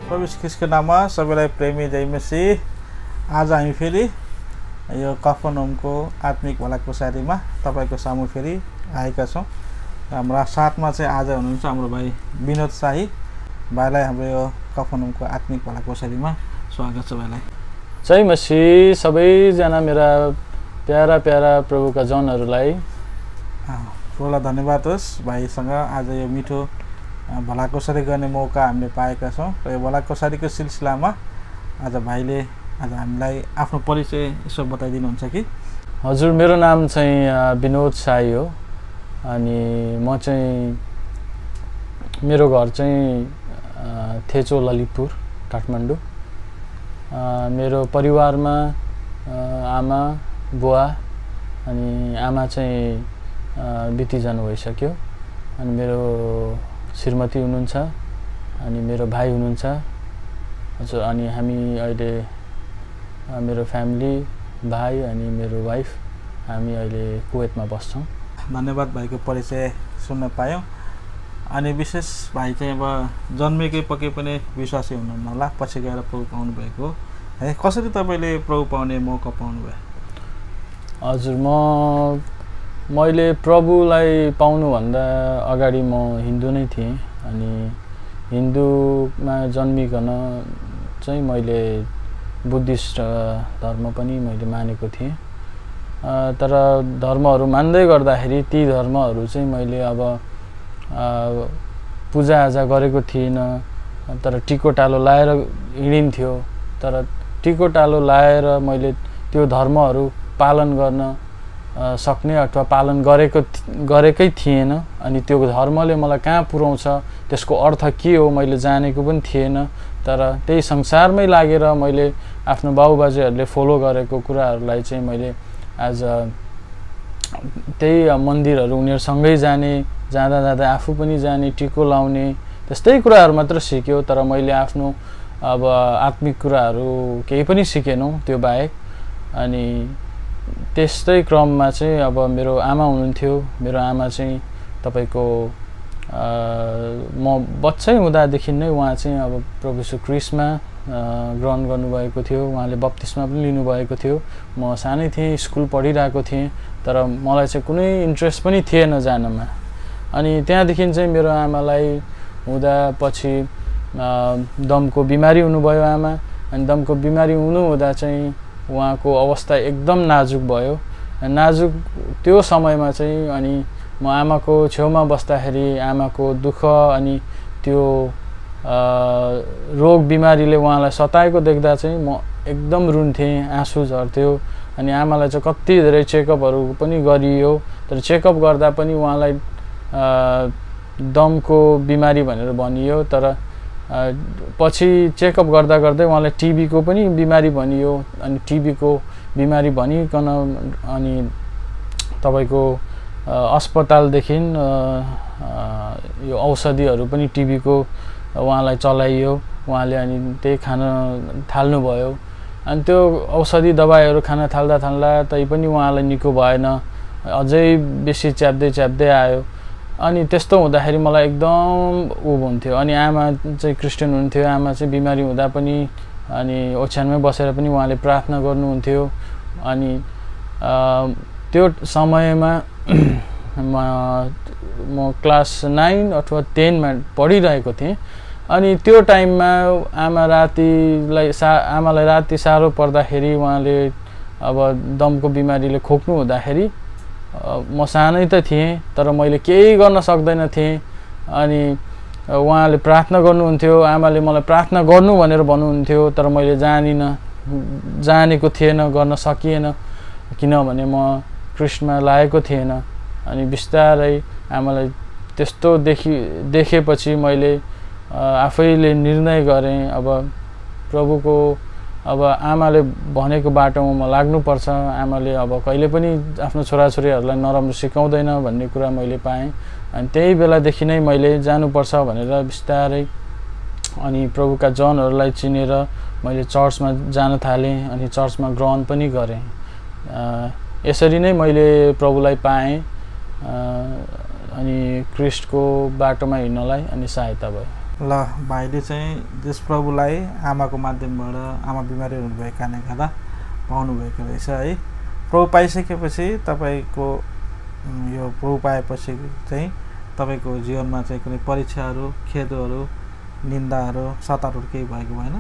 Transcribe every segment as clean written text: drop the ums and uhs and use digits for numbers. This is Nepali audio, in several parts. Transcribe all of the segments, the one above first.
प्रभु ख्रीष्टको नाममा सबैलाई प्रेमी जय मसीह। आज हामी फेरि यो कफरनहुमको आत्मिक भलाकुसारीमा तपाईको सामु फेरि आएका छौं। हाम्रा साथमा चाहिँ आज हुनुहुन्छ हाम्रो भाइ बिनोद शाही भाइलाई हाम्रो यो कफरनहुमको आत्मिक भलाकुसारीमा स्वागत छ। भाइलाई जय मसीह। सबैजना मेरा प्यारा प्यारा प्रभुका जनहरूलाई ठुलो धन्यवाद होस्। भाइसँग आज यो मिठो भलाकुसारी गर्ने मौका हामीले पाएका छौं र यो भलाकुसारीको सिलसिलामा आज भाइले आज हामीलाई आफ्नो परिचय यसो बताइदिनुहुन्छ कि? हजुर, मेरो नाम चाहिँ बिनोद शाही हो अनि म चाहिँ मेरो घर चाहिँ थेचो ललितपुर काठमाडौँ। मेरो परिवारमा आमा बुवा अनि आमा चाहिँ बितिजानु भइसक्यो अनि मेरो श्रीमती हुनुहुन्छ अनि मेरो भाइ हुनुहुन्छ। हजुर, अनि हामी अहिले मेरो फ्यामिली भाइ अनि मेरो वाइफ हामी अहिले कुवेतमा बस्छौँ। धन्यवाद भाइको परिचय सुन्न पायौँ। अनि विशेष भाइ चाहिँ अब जन्मेकै पक्कै पनि विश्वासी हुनुहुन्न होला, पछि गएर प्रभु पाउनु भएको है। कसरी तपाईँले प्रभु पाउने मौका पाउनुभयो? हजुर, मैले प्रभुलाई पाउनुभन्दा अगाडि म हिन्दू नै थिएँ अनि हिन्दूमा जन्मिकन चाहिँ मैले बुद्धिस्ट धर्म पनि मैले मानेको थिएँ। तर धर्महरू मान्दै गर्दाखेरि ती धर्महरू चाहिँ मैले अब पूजाआजा गरेको थिइनँ। तर टिकोटालो लाएर हिँडिन्थ्यो, तर टिकोटालो लाएर मैले त्यो धर्महरू पालन गर्न सक्ने अथवा पालन गरेकै थिएन। अनि त्यो धर्मले मलाई कहाँ पुर्याउँछ त्यसको अर्थ के हो मैले जानेको पनि थिएन। तर त्यही संसारमै लागेर मैले आफ्नो बाबुबाजेहरूले फलो गरेको कुराहरूलाई चाहिँ मैले आज त्यही मन्दिरहरू उनीहरूसँगै जाने, जाँदा जाँदा आफू पनि जाने, टिको लाउने त्यस्तै कुराहरू मात्र सिक्यो। तर मैले आफ्नो अब आत्मिक कुराहरू केही पनि सिकेनौँ त्यो बाहेक। अनि त्यस्तै क्रममा चाहिँ अब मेरो आमा हुनुहुन्थ्यो। मेरो आमा चाहिँ तपाईँको म बच्चै हुँदादेखि नै उहाँ चाहिँ अब प्रभु यीशु ख्रीष्टमा ग्रहण गर्नुभएको थियो। उहाँले बप्तिस्मा पनि लिनुभएको थियो। म सानै थिएँ, स्कुल पढिरहेको थिएँ, तर मलाई चाहिँ कुनै इन्ट्रेस्ट पनि थिएन जानमा। अनि त्यहाँदेखि चाहिँ मेरो आमालाई हुँदा पछि दमको बिमारी हुनुभयो आमा। अनि दमको बिमारी हुँदा चाहिँ उहाँको अवस्था एकदम नाजुक भयो। नाजुक त्यो समयमा चाहिँ अनि म आमाको छेउमा बस्दाखेरि आमाको दुःख अनि त्यो रोग बिमारीले उहाँलाई सताएको देख्दा चाहिँ म एकदम रुन्थेँ, आँसु झर्थ्यो। अनि आमालाई चाहिँ कति धेरै चेकअपहरू पनि गरियो, तर चेकअप गर्दा पनि उहाँलाई दमको बिमारी भनेर भनियो। तर पछि चेकअप गर्दा गर्दै उहाँलाई टिबीको पनि बिमारी भनियो। अनि टिबीको बिमारी भनिकन अनि तपाईँको अस्पतालदेखि यो औषधिहरू पनि टिबीको उहाँलाई चलाइयो। उहाँले अनि त्यही खान थाल्नुभयो। अनि त्यो औषधि दबाईहरू खान थाल्दा तै पनि उहाँलाई निको भएन, अझै बेसी च्याप्दै आयो। अनि त्यस्तो हुँदाखेरि मलाई एकदम हुन्थ्यो। अनि आमा चाहिँ क्रिस्चियन हुन्थ्यो। आमा चाहिँ बिमारी हुँदा पनि अनि ओछ्यानमै बसेर पनि उहाँले प्रार्थना गर्नुहुन्थ्यो। अनि त्यो समयमा म क्लास 9 अथवा 10 मा पढिरहेको थिएँ। अनि त्यो टाइममा आमालाई राति साह्रो पर्दाखेरि उहाँले अब दमको बिमारीले खोक्नु हुँदाखेरि म सानै त थिएँ, तर मैले केही गर्न सक्दैन थिएँ। अनि उहाँले प्रार्थना गर्नुहुन्थ्यो, आमाले मलाई प्रार्थना गर्नु भनेर भन्नुहुन्थ्यो, तर मैले जानेको थिएन, गर्न सकिएन, किनभने म ख्रीष्टमा लागेको थिएन। अनि बिस्तारै आमालाई त्यस्तो देखेपछि मैले आफैले निर्णय गरेँ अब प्रभुको अब आमाले भनेको बाटोमा म लाग्नुपर्छ। आमाले अब कहिले पनि आफ्नो छोराछोरीहरूलाई नराम्रो सिकाउँदैन भन्ने कुरा मैले पाएँ। अनि त्यही बेलादेखि नै मैले जानुपर्छ भनेर बिस्तारै अनि प्रभुका जनहरूलाई चिनेर मैले चर्चमा जान थालेँ। अनि चर्चमा ग्रहण पनि गरेँ। यसरी नै मैले प्रभुलाई पाएँ अनि ख्रीष्टको बाटोमा हिँड्नलाई अनि सहायता भयो। ल भाइले चाहिँ त्यस प्रभुलाई आमाको माध्यमबाट आमा बिमारी हुनुभएको कारणले गर्दा पाउनुभएको रहेछ है। प्रभु पाइसकेपछि तपाईँको यो प्रभु पाएपछि चाहिँ तपाईँको जीवनमा चाहिँ कुनै परीक्षाहरू, खेदहरू, निन्दाहरू, सतारहरू केही भएको भएन?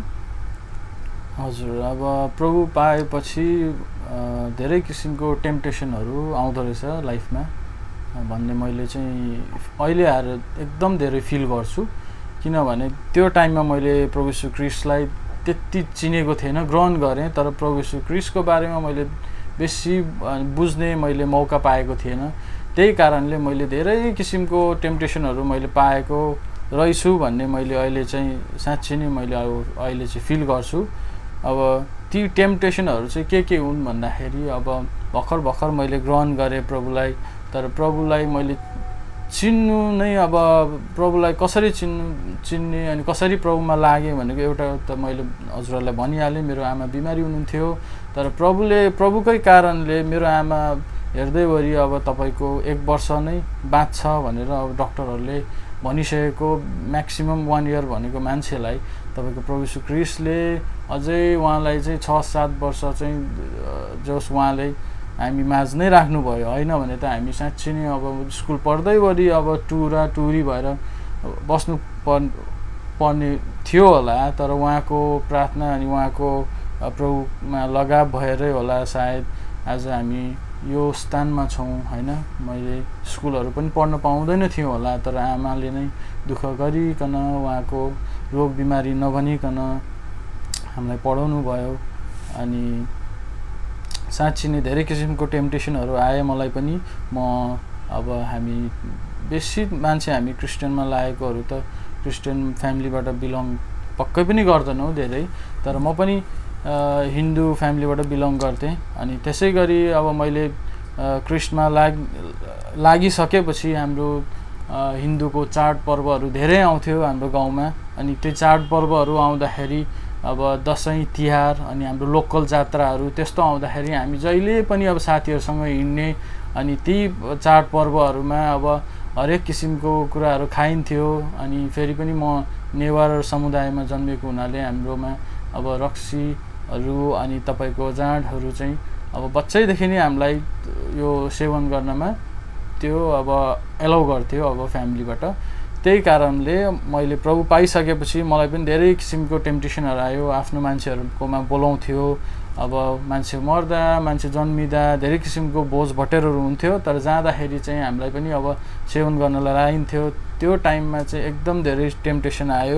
हजुर, अब प्रभु पाएपछि धेरै किसिमको टेम्पटेसनहरू आउँदो रहेछ लाइफमा भन्ने मैले चाहिँ अहिले आएर एकदम धेरै फिल गर्छु। किनभने त्यो टाइममा मैले प्रभु यीशु ख्रीष्टलाई त्यति चिनेको थिएन, ग्रहण गरेँ, तर प्रभु यीशु ख्रीष्टको बारेमा मैले बेसी बुझ्ने मैले मौका पाएको थिएन। त्यही कारणले मैले धेरै किसिमको टेम्पटेसनहरू मैले पाएको रहेछु भन्ने मैले अहिले चाहिँ साँच्चै नै मैले अहिले चाहिँ फिल गर्छु। अब ती टेम्पटेसनहरू चाहिँ के हुन् भन्दाखेरि अब भर्खर मैले ग्रहण गरेँ प्रभुलाई, तर प्रभुलाई मैले चिन्नु नै अब प्रभुलाई कसरी चिन्ने अनि कसरी प्रभुमा लागेँ भनेको एउटा त मैले हजुरहरूलाई भनिहालेँ, मेरो आमा बिमारी हुनुहुन्थ्यो, तर प्रभुकै कारणले मेरो आमा हेर्दैवरी अब तपाईँको 1 वर्ष नै बाँच्छ भनेर अब डक्टरहरूले भनिसकेको, म्याक्सिमम 1 इयर भनेको मान्छेलाई तपाईँको प्रभु यीशु ख्रीष्टले अझै उहाँलाई चाहिँ 6-7 वर्ष चाहिँ जस उहाँले हामी माझ नै राख्नुभयो। होइन भने त हामी साँच्चै नै अब स्कुल पढ्दैवरी अब टुरी भएर बस्नु पर्ने थियो होला, तर उहाँको प्रार्थना अनि उहाँको प्रभुमा लगाव भएरै होला सायद आज हामी यो स्थानमा छौँ। होइन, मैले स्कुलहरू पनि पढ्न पाउँदैन थिएँ होला, तर आमाले नै दुःख गरिकन उहाँको रोग बिमारी नभनिकन हामीलाई पढाउनु भयो। अनि साँच्चै नै धेरै किसिमको टेम्पटेसनहरू आए मलाई पनि। अब हामी बेसी मान्छे हामी क्रिस्चियनमा लागेकोहरू त क्रिस्चियन फ्यामिलीबाट बिलङ पक्कै पनि गर्दैनौँ धेरै, तर म पनि हिन्दू फ्यामिलीबाट बिलङ गर्थेँ। अनि त्यसै गरी अब मैले क्रिस्टमा लागिसकेपछि हाम्रो हिन्दूको चाडपर्वहरू धेरै आउँथ्यो हाम्रो गाउँमा। अनि त्यो चाडपर्वहरू आउँदाखेरि अब दसैँ तिहार अनि हाम्रो लोकल जात्राहरू त्यस्तो आउँदाखेरि हामी जहिले पनि अब साथीहरूसँग हिँड्ने, अनि ती चाडपर्वहरूमा अब हरेक किसिमको कुराहरू खाइन्थ्यो। अनि फेरि पनि म नेवार समुदायमा जन्मेको हुनाले हाम्रोमा अब रक्सीहरू अनि तपाईँको जाँडहरू चाहिँ अब बच्चैदेखि नै हामीलाई यो सेवन गर्नमा त्यो अब एलाउ गर्थ्यो अब फ्यामिलीबाट। त्यही कारणले मैले प्रभु पाइसकेपछि मलाई पनि धेरै किसिमको टेम्पटेसनहरू आयो। आफ्नो मान्छेहरूकोमा बोलाउँथ्यो, अब मान्छे मर्दा मान्छे जन्मिँदा धेरै किसिमको भोज भटेरहरू हुन्थ्यो, तर जाँदाखेरि चाहिँ हामीलाई पनि अब सेवन गर्नलाई लाइन्थ्यो। त्यो टाइममा चाहिँ एकदम धेरै टेम्पटेसन आयो।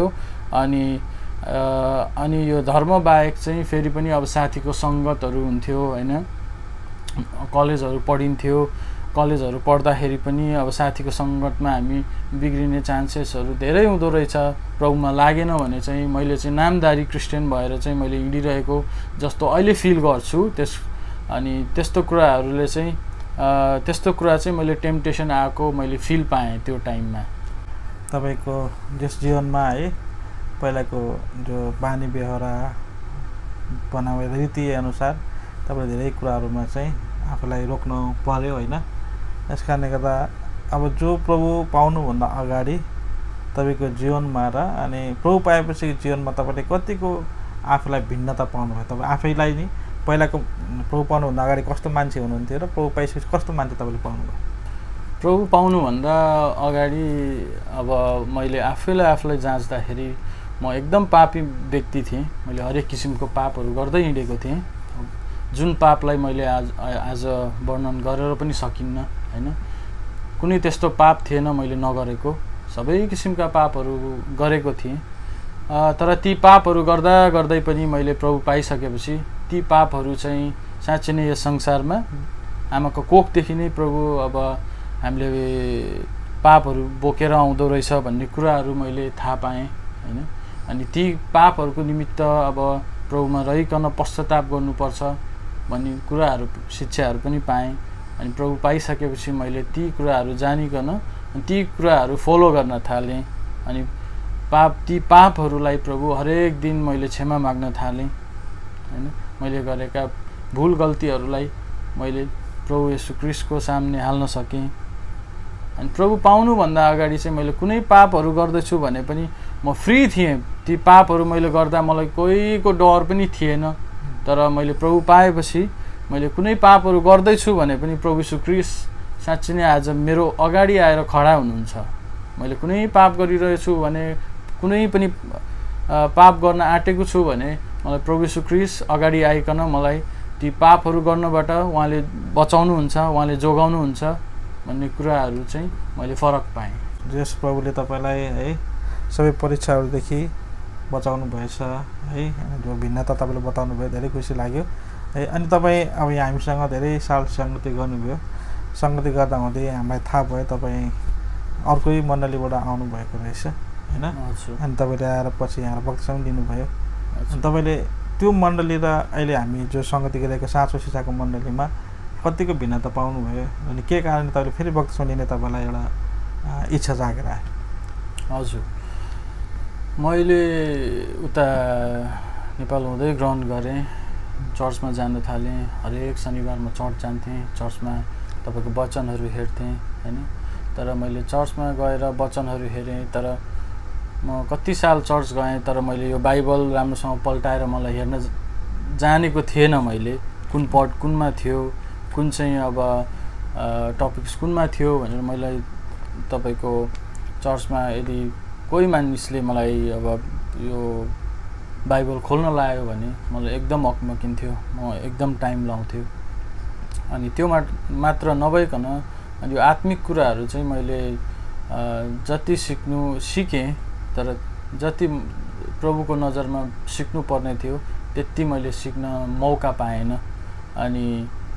अनि यो धर्म बाहेक चाहिँ फेरि पनि अब साथीको सङ्गतहरू हुन्थ्यो। होइन, कलेजहरू पढिन्थ्यो, कलेजहरू पढ्दाखेरि पनि अब साथीको सङ्गतमा हामी बिग्रिने चान्सेसहरू धेरै हुँदो रहेछ। प्रभुमा लागेन भने चाहिँ मैले चाहिँ नामदारी क्रिस्चियन भएर चाहिँ मैले हिँडिरहेको जस्तो अहिले फिल गर्छु। अनि त्यस्तो कुराहरूले चाहिँ त्यस्तो कुरा चाहिँ मैले टेम्पटेसन आएको मैले फिल पाएँ त्यो टाइममा। तपाईँको जस जीवनमा है पहिलाको जो बानी बेहोरा बनाउने रीतिअनुसार तपाईँले धेरै कुराहरूमा चाहिँ आफूलाई रोक्नु पर्यो। होइन, यस कारणले गर्दा अब जो प्रभु पाउनुभन्दा अगाडि तपाईँको जीवनमा र अनि प्रभु पाएपछि जीवनमा तपाईँले कतिको आफूलाई भिन्नता पाउनुभयो? तपाईँ आफैलाई नि पहिलाको प्रभु पाउनुभन्दा अगाडि कस्तो मान्छे हुनुहुन्थ्यो र प्रभु पाइसकेपछि कस्तो मान्छे तपाईँले पाउनुभयो? प्रभु पाउनुभन्दा अगाडि अब मैले आफूलाई जाँच्दाखेरि म एकदम पापी व्यक्ति थिएँ। मैले हरेक किसिमको पापहरू गर्दै हिँडेको थिएँ, जुन पापलाई मैले आज वर्णन गरेर पनि सकिन्न। होइन, कुनै त्यस्तो पाप थिएन मैले नगरेको, सबै किसिमका पापहरू गरेको थिएँ। तर ती पापहरू गर्दै पनि मैले प्रभु पाइसकेपछि ती पापहरू चाहिँ साँच्चै नै यस संसारमा आमाको कोखदेखि नै प्रभु अब हामीले पापहरू बोकेर आउँदो रहेछ भन्ने कुराहरू मैले थाहा पाएँ। होइन, अनि ती पापहरूको निमित्त अब प्रभुमा रहिकन पश्चाताप गर्नुपर्छ भन्ने कुराहरू शिक्षाहरू पनि पाएँ। अनि प्रभु पाइसकेपछि मैले ती कुराहरू जानिकन ती कुराहरू फलो गर्न थालेँ। अनि ती पापहरूलाई प्रभु हरेक दिन मैले क्षमा माग्न थालेँ। होइन, मैले गरेका भुल गल्तीहरूलाई मैले प्रभु येशू ख्रीष्टको सामने हाल्न सकेँ। अनि प्रभु पाउनुभन्दा अगाडि चाहिँ मैले कुनै पापहरू गर्दैछु भने पनि म फ्री थिएँ। ती पापहरू मैले गर्दा मलाई कोहीको डर पनि थिएन। तर मैले प्रभु पाएपछि मैले कुनै पापहरू गर्दैछु भने पनि प्रभु यीशु ख्रीष्ट साँच्चै नै आज मेरो अगाडि आएर खडा हुनुहुन्छ। मैले कुनै पाप गरिरहेछु भने, कुनै पनि पाप गर्न आँटेको छु भने मलाई प्रभु यीशु ख्रीष्ट अगाडि आइकन मलाई ती पापहरू गर्नबाट उहाँले बचाउनुहुन्छ, उहाँले जोगाउनुहुन्छ भन्ने कुराहरू चाहिँ मैले फरक पाएँ। यस प्रभुले तपाईँलाई है सबै परीक्षाहरूदेखि बचाउनु भएछ है, जो भिन्नता तपाईँले बताउनु भयो, धेरै खुसी लाग्यो है। अनि तपाईँ अब यहाँ हामीसँग धेरै साल सङ्गति गर्नुभयो। सङ्गति गर्दा हुँदै हामीलाई थाहा भयो तपाईँ अर्कै मण्डलीबाट आउनुभएको रहेछ होइन। अनि तपाईँले आएर पछि यहाँ बक्सम दिनुभयो। अनि तपाईँले त्यो मण्डली र अहिले हामी जो सङ्गति गरेको साँचो शिक्षाको मण्डलीमा कतिको भिन्नता पाउनुभयो अनि के कारणले तपाईँले फेरि बक्सम लिने तपाईँलाई एउटा इच्छा जागेर आयो? हजुर, मैले उता नेपाल हुँदै ग्रहण गरेँ, चर्चमा जान थालेँ। हरेक शनिबार म चर्च जान्थेँ, चर्चमा तपाईँको वचनहरू हेर्थेँ होइन। तर मैले चर्चमा गएर वचनहरू हेरेँ, तर म कति साल चर्च गएँ तर मैले यो बाइबल राम्रोसँग पल्टाएर मलाई हेर्न जानेको थिएन। मैले कुन पढ कुनमा थियो, कुन चाहिँ अब टपिक्स कुनमा थियो भनेर मैले तपाईँको चर्चमा यदि कोही मानिसले मलाई अब यो बाइबल खोल्न लायो भने मलाई एकदम अकमकिन्थ्यो, म एकदम टाइम लाउँथ्यो। अनि त्यो मात्र नभइकन अनि यो आत्मिक कुराहरू चाहिँ मैले जति सिकेँ तर जति प्रभुको नजरमा सिक्नुपर्ने थियो त्यति मैले सिक्न मौका पाएन। अनि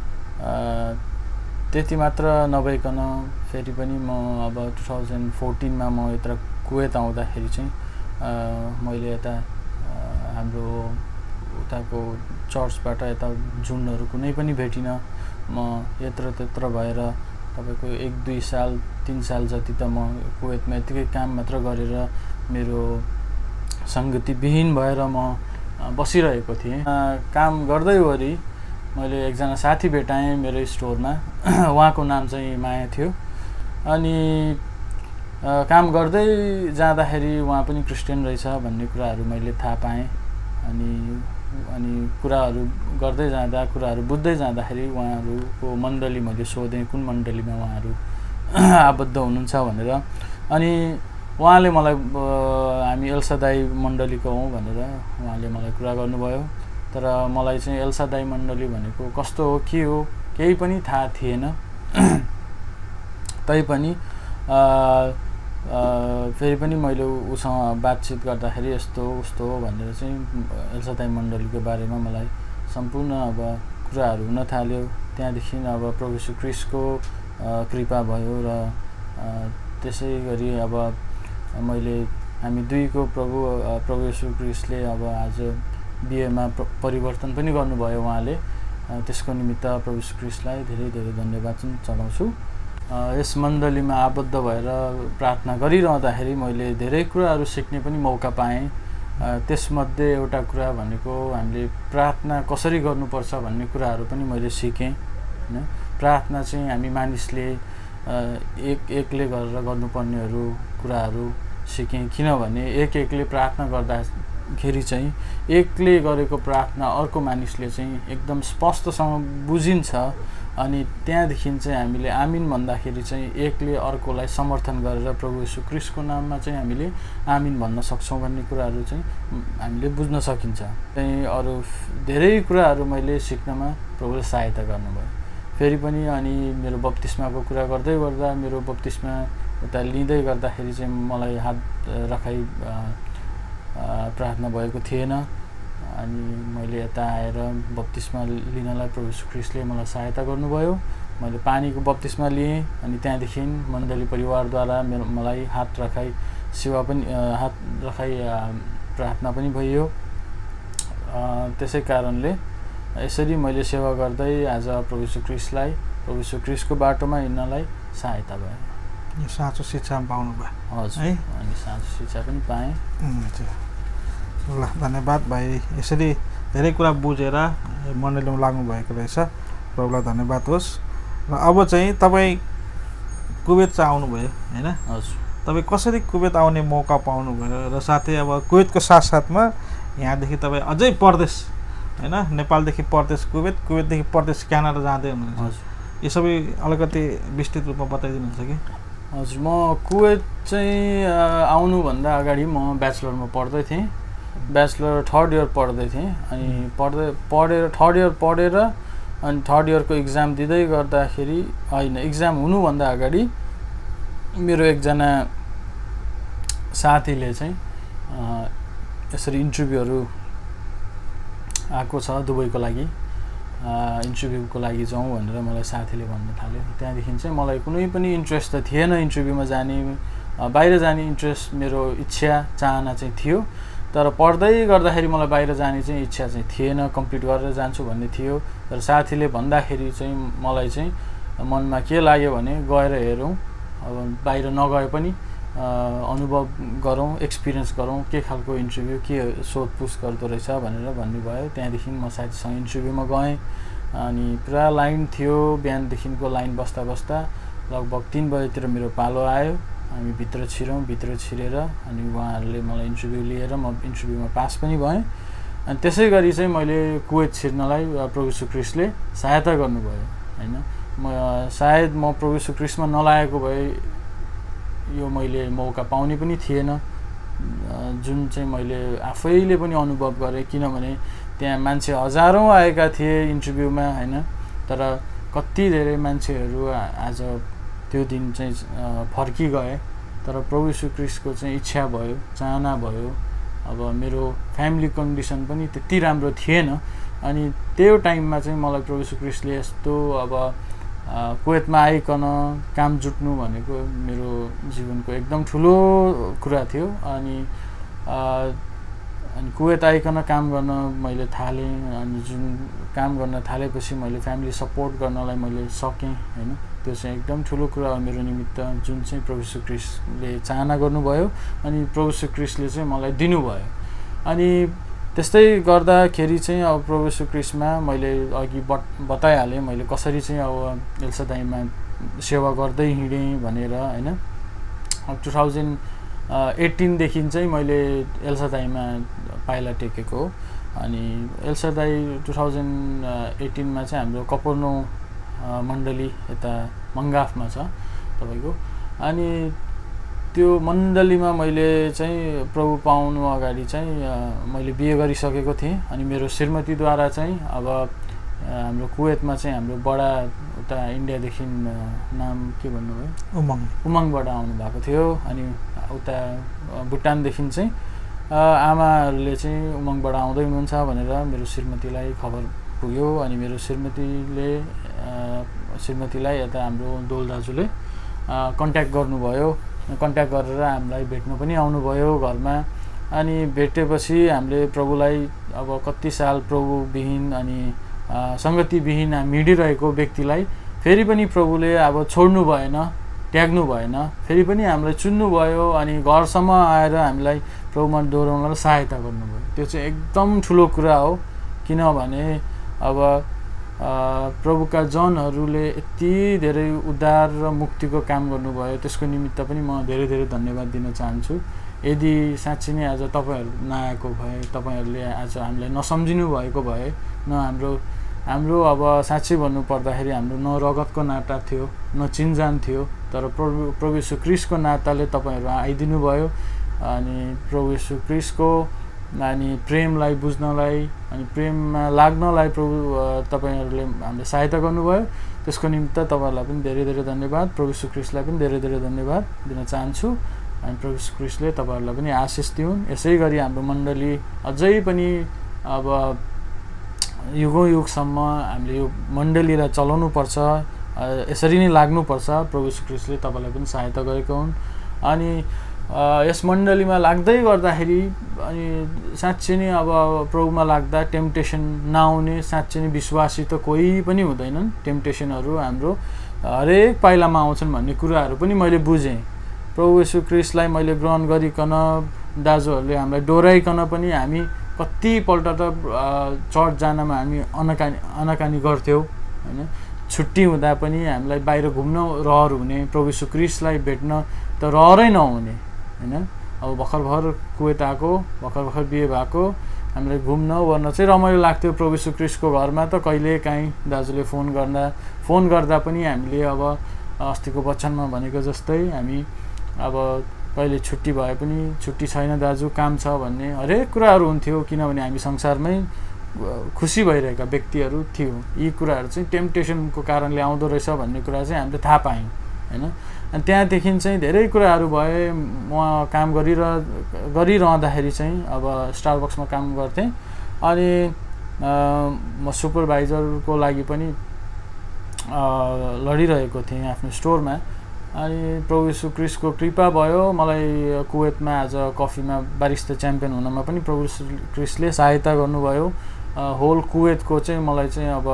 त्यति मात्र नभइकन फेरि पनि म अब 2014 मा म यता कुवेत आउँदाखेरि चाहिँ मैले यता हाम्रो उताको चर्चबाट यता जुनहरू कुनै पनि भेटिनँ। म यत्र त्यत्र भएर तपाईँको 1-2 साल 3 साल जति त म कुवेतमा यतिकै काम मात्र गरेर मेरो सङ्गतिविहीन भएर म बसिरहेको थिएँ। काम गर्दैवरी मैले एकजना साथी भेटाएँ मेरो स्टोरमा। उहाँको नाम चाहिँ माया थियो। अनि काम गर्दै जाँदाखेरि उहाँ पनि क्रिस्चियन रहेछ भन्ने कुराहरू मैले थाहा पाएँ। अनि कुराहरू गर्दै जाँदा, कुराहरू बुझ्दै जाँदाखेरि उहाँहरूको मण्डली मैले सोधेँ कुन मण्डलीमा उहाँहरू आबद्ध हुनुहुन्छ भनेर। अनि उहाँले मलाई हामी एल्शादाई मण्डलीको हौँ भनेर उहाँले मलाई कुरा गर्नुभयो। तर मलाई चाहिँ एल्शादाई मण्डली भनेको कस्तो हो, के हो, केही पनि थाहा थिएन। तैपनि फेरि पनि मैले उसँग बातचित गर्दाखेरि यस्तो उस्तो हो भनेर चाहिँ एल्शादाई मण्डलीको बारेमा मलाई सम्पूर्ण अब कुराहरू हुन थाल्यो। त्यहाँदेखि अब प्रभु यीशु ख्रीष्टको कृपा भयो र त्यसै गरी अब हामी दुईको प्रभु यीशु ख्रीष्टले अब आज बिहेमा परिवर्तन पनि गर्नुभयो उहाँले। त्यसको निमित्त प्रभु यीशु ख्रीष्टलाई धेरै धेरै धन्यवाद चाहिँ चढाउँछु। यस मण्डलीमा आबद्ध भएर प्रार्थना गरिरहँदाखेरि मैले धेरै कुराहरू सिक्ने पनि मौका पाएँ। त्यसमध्ये एउटा कुरा भनेको हामीले प्रार्थना कसरी गर्नुपर्छ भन्ने कुराहरू पनि मैले सिकेँ हैन। प्रार्थना चाहिँ हामी मानिसले एकले गरेर गर्नुपर्नेहरू कुराहरू सिकेँ। किनभने एकले प्रार्थना गर्दाखेरि चाहिँ एकले गरेको प्रार्थना अर्को मानिसले चाहिँ एकदम स्पष्टसँग बुझिन्छ। अनि त्यहाँदेखि चाहिँ हामीले आमिन भन्दाखेरि चाहिँ एकले अर्कोलाई समर्थन गरेर प्रभु यीशु ख्रीष्टको नाममा चाहिँ हामीले आमिन भन्न सक्छौँ भन्ने कुराहरू चाहिँ हामीले बुझ्न सकिन्छ। त्यही अरू धेरै कुराहरू मैले सिक्नमा प्रभुले सहायता गर्नुभयो। फेरि पनि अनि मेरो बप्तिस्माको कुरा गर्दै गर्दा मेरो बप्तिस्मा उता लिँदै गर्दाखेरि चाहिँ मलाई हात राखाइ प्रार्थना भएको थिएन। अनि मैले यता आएर बप्तिस्मा लिनलाई प्रभु यीशु ख्रीष्टले मलाई सहायता गर्नुभयो। मैले पानीको बप्तिस्मा लिएँ। अनि त्यहाँदेखि मण्डली परिवारद्वारा मलाई हात राखाइ सेवा पनि हात राखाइ प्रार्थना पनि भयो। त्यसै कारणले यसरी मैले सेवा गर्दै आज प्रभु यीशु ख्रीष्टलाई प्रभु यीशु ख्रीष्टको बाटोमा हिँड्नलाई सहायता भयो। यो साँचो शिक्षा पाउनुभयो? हजुर, अनि साँचो शिक्षा पनि पाएँ। ल धन्यवाद भाइ। यसरी धेरै कुरा बुझेर मण्डलीमा लाग्नु भएको रहेछ। प्रभुलाई धन्यवाद होस्। र अब चाहिँ तपाईँ कुवेत चाहिँ आउनुभयो हैन हजुर तपाईँ कसरी कुवेत आउने मौका पाउनुभयो र साथै अब कुवेतको साथसाथमा यहाँदेखि तपाईँ अझै परदेश हैन नेपालदेखि परदेश कुवेत कुवेतदेखि परदेश क्यानाडा जाँदै हुनुहुन्छ हजुर यो सबै अलिकति विस्तृत रूपमा बताइदिनुहुन्छ कि हजुर म कुवेत चाहिँ आउनुभन्दा अगाडि म ब्याचलरमा पढ्दै थिएँ ब्याचलर 3rd इयर पढ्दै थिएँ अनि पढेर 3rd इयर पढेर अनि 3rd इयरको इक्जाम दिँदै गर्दाखेरि होइन इक्जाम हुनुभन्दा अगाडि मेरो एकजना साथीले चाहिँ यसरी इन्टरभ्यूहरू आएको छ दुबईको लागि इन्टरभ्यूको लागि जाउँ भनेर मलाई साथीले भन्न थाल्यो त्यहाँदेखि चाहिँ मलाई कुनै पनि इन्ट्रेस्ट त थिएन इन्टरभ्यूमा जाने बाहिर जाने इन्ट्रेस्ट मेरो इच्छा चाहना चाहिँ थियो तर पढ्दै गर्दाखेरि मलाई बाहिर जाने चाहिँ इच्छा चाहिँ थिएन कम्प्लिट गरेर जान्छु भन्ने थियो तर साथीले भन्दाखेरि चाहिँ मलाई चाहिँ मनमा के लाग्यो भने गएर हेरौँ अब बाहिर नगए पनि अनुभव गरौँ एक्सपिरियन्स गरौँ के खालको इन्टरभ्यू के सोधपुछ गर्दो रहेछ भनेर भन्नुभयो त्यहाँदेखि म साथीसँग इन्टरभ्यूमा गएँ अनि पुरा लाइन थियो बिहानदेखिको लाइन बस्दा बस्दा लगभग 3 बजेतिर मेरो पालो आयो हामी भित्र छिरेर अनि उहाँहरूले मलाई इन्टरभ्यू लिएर म इन्टरभ्यूमा पास पनि भएँ अनि त्यसै गरी चाहिँ मैले कुवेत छिर्नलाई प्रभु यीशु ख्रीष्टले सहायता गर्नुभयो हैन सायद म प्रभु यीशु ख्रीष्टमा नलागेको भए यो मैले मौका पाउने पनि थिएन जुन चाहिँ मैले आफैले पनि अनुभव गरेँ किनभने त्यहाँ मान्छे हजारौँ आएका थिए इन्टरभ्यूमा हैन तर कति धेरै मान्छेहरू आज त्यो दिन चाहिँ फर्किगए तर प्रभु यीशु ख्रीष्टको चाहिँ इच्छा भयो चाहना भयो अब मेरो फ्यामिली कन्डिसन पनि त्यति राम्रो थिएन अनि त्यो टाइममा चाहिँ मलाई प्रभु यीशु ख्रीष्टले यस्तो अब कुवेतमा आइकन काम जुट्नु भनेको मेरो जीवनको एकदम ठुलो कुरा थियो अनि कुवेत आइकन काम गर्न मैले थालेँ अनि जुन काम गर्न थालेपछि मैले फ्यामिली सपोर्ट गर्नलाई मैले सकेँ हैन त्यो चाहिँ एकदम ठुलो कुरा हो मेरो निमित्त जुन चाहिँ प्रभु यीशु ख्रीष्टले चाहना गर्नुभयो अनि प्रभु यीशु ख्रीष्टले चाहिँ मलाई दिनुभयो अनि त्यस्तै गर्दाखेरि चाहिँ अब प्रभु यीशु ख्रीष्टमा मैले अघि बताइहालेँ मैले कसरी चाहिँ अब एल्शादाईमा सेवा गर्दै हिँडेँ भनेर हैन अब 2018 देखि चाहिँ मैले एल्शादाईमा पाइला टेकेको अनि एल्शादाई 2018 मा चाहिँ हाम्रो कपरनाउम मण्डली यता मङ्गाफमा छ तपाईको अनि त्यो मण्डलीमा मैले चाहिँ प्रभु पाउनु अगाडि चाहिँ मैले बिहे गरिसकेको थिएँ अनि मेरो श्रीमतीद्वारा चाहिँ अब हाम्रो कुवेतमा चाहिँ हाम्रो बडा उता इन्डियादेखि नाम के भन्नुभयो उमङबाट आउनु भएको थियो अनि उता भुटानदेखि चाहिँ आमाहरूले चाहिँ उमङबाट आउँदै हुनुहुन्छ भनेर मेरो श्रीमतीलाई खबर पुग्यो अनि मेरो श्रीमतीलाई यता हाम्रो दोल दाजुले कन्ट्याक्ट गर्नुभयो कन्ट्याक्ट गरेर हामीलाई भेट्न पनि आउनुभयो घरमा अनि भेटेपछि हामीले प्रभुलाई अब कति साल प्रभुविहीन अनि संगतिविहीन हामी हिँडिरहेको व्यक्तिलाई फेरि पनि प्रभुले अब छोड्नु भएन त्याग्नु भएन फेरि पनि हामीलाई चुन्नुभयो अनि घरसम्म आएर हामीलाई प्रभुमा दोहोऱ्याउनलाई सहायता गर्नुभयो त्यो चाहिँ एकदम ठुलो कुरा हो किनभने अब प्रभुका जनहरूले यति धेरै उद्धार र मुक्तिको काम गर्नुभयो त्यसको निमित्त पनि म धेरै धेरै धन्यवाद दिन चाहन्छु यदि साँच्चै नै आज तपाईहरु नआएको भए तपाईहरुले आज हामीलाई नसम्झिनु भएको भए न हाम्रो अब साँच्चै भन्नु पर्दाखेरि हाम्रो न रगतको नाता थियो न चिनजान थियो तर प्रभु यीशु ख्रीष्टको नाताले तपाईहरु आइदिनु भयो अनि प्रभु यीशु ख्रीष्टको अनि प्रेमलाई बुझ्नलाई अनि प्रेममा लाग्नलाई प्रभु तपाईहरुले हामीलाई सहायता गर्नुभयो त्यसको निमित्त तपाईहरुलाई पनि धेरै धेरै धन्यवाद प्रभु यीशु ख्रीष्टलाई पनि धेरै धेरै धन्यवाद दिन चाहन्छु अनि प्रभु यीशु ख्रीष्टले तपाईहरुलाई पनि आशीष दिउन् यसैगरी हाम्रो मण्डली अझै पनि अब युगौं युगसम्म हामीले यो मण्डलीलाई चलाउनु पर्छ यसरी नै लाग्नु पर्छ प्रभु यीशु ख्रीष्टले तपाईलाई पनि सहायता गरेका हुन् अनि यस मण्डलीमा लाग्दै गर्दाखेरि अनि साँच्चै नै अब प्रभुमा लाग्दा टेम्पटेसन नआउने साँच्चै नै विश्वासी त कोही पनि हुँदैनन् टेम्पटेसनहरु हाम्रो हरेक पाइलामा आउँछन् भन्ने कुराहरु पनि मैले बुझेँ प्रभु यीशु ख्रीष्टलाई मैले ग्रहण गरिकन दाजुहरुले हामीलाई डोराइकन पनि हामी कति पल्ट त चर्च जानमा हामी अनाकानी गर्थ्यौं हैन छुट्टी हुँदा पनि हामीलाई बाहिर घुम्न रहर हुने, प्रभु यीशु ख्रीष्टलाई भेट्न त रहरै नहुने हैन। अब भर्खर कुवेत आएको, भर्खर बिहे भएको, हामीलाई घुम्न ओर्न चाहिँ रमाइलो लाग्थ्यो प्रभु यीशु ख्रीष्टको घरमा। त कहिले काहीँ दाजुले फोन गर्दा पनि हामीले अब अस्तिको वचनमा भनेको जस्तै हामी अब कहिले छुट्टी भए पनि छुट्टी छैन दाजु काम छ भन्ने हरेक कुराहरू हुन्थ्यो, किनभने हामी संसारमै खुसी भइरहेका व्यक्तिहरू थियौँ। यी कुराहरू चाहिँ टेम्पटेसनको कारणले आउँदो रहेछ भन्ने कुरा चाहिँ हामीले थाहा पायौँ हैन। अनि त्यहाँदेखि चाहिँ धेरै कुराहरू भए। म काम गरिरहँदाखेरि चाहिँ अब स्टारबक्समा काम गर्थेँ, अनि म सुपरभाइजरको लागि पनि लडिरहेको थिएँ आफ्नो स्टोरमा। अनि प्रभु यीशु ख्रीष्टको कृपा भयो, मलाई कुवेतमा आज कफीमा बारिस्ता च्याम्पियन हुनमा पनि प्रभु यीशु ख्रीष्टले सहायता गर्नुभयो। होल कुवेतको चाहिँ मलाई चाहिँ अब